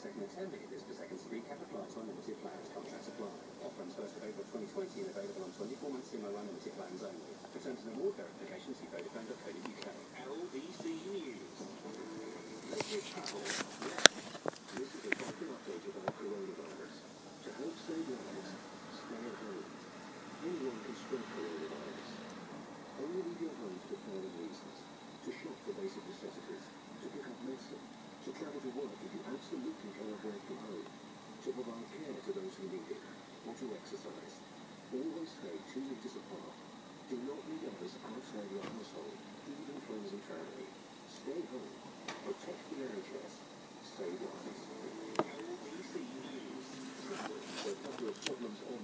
second and 10 meters per second speed cap applies on limited plans. Contracts apply. Offer ends 1st of April 2020 and available on 24 months CMO unlimited plans only. For terms and award verification, see vodafone.co.uk. LBC News. Let's travel. This is a vital update about coronavirus. To help save lives, stay at home. Anyone can spread coronavirus. Only leave your home for the following reasons: to shop for basic necessities, to pick up medicine, to travel to work if you absolutely cannot work from home, to provide care to those who need it, or to exercise. Always stay 2 meters apart. Do not meet others outside your household, even friends and family. Stay home. Protect the NHS. Save lives. LBC News. There are problems on